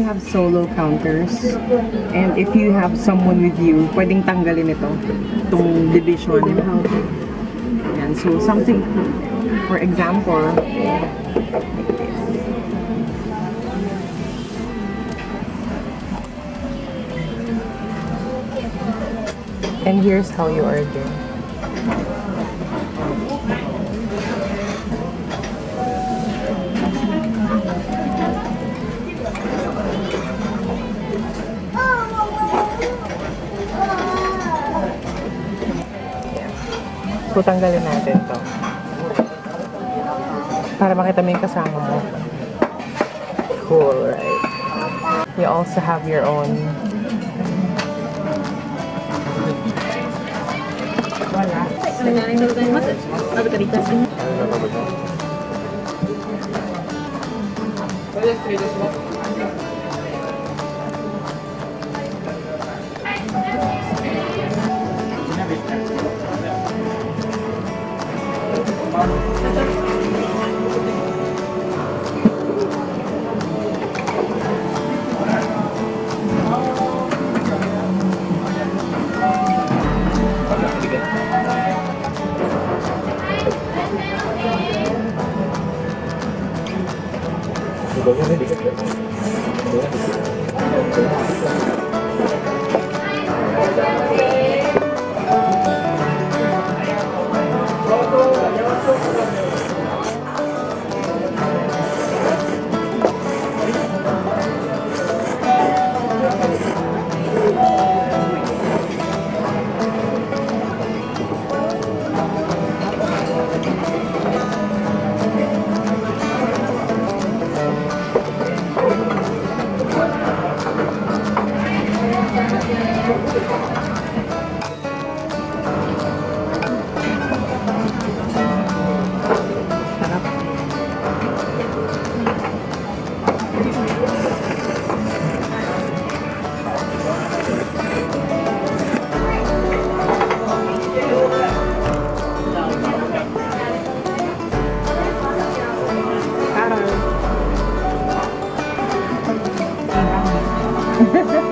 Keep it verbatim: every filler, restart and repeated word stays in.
have solo counters. And if you have someone with you, pwedeng tanggalin ito. Itong division. Yan. So, something, for example, and here's how you order. So, tanggalin natin to para makita mo yung kasama mo. Cool, right? You also have your own Ha ha ha.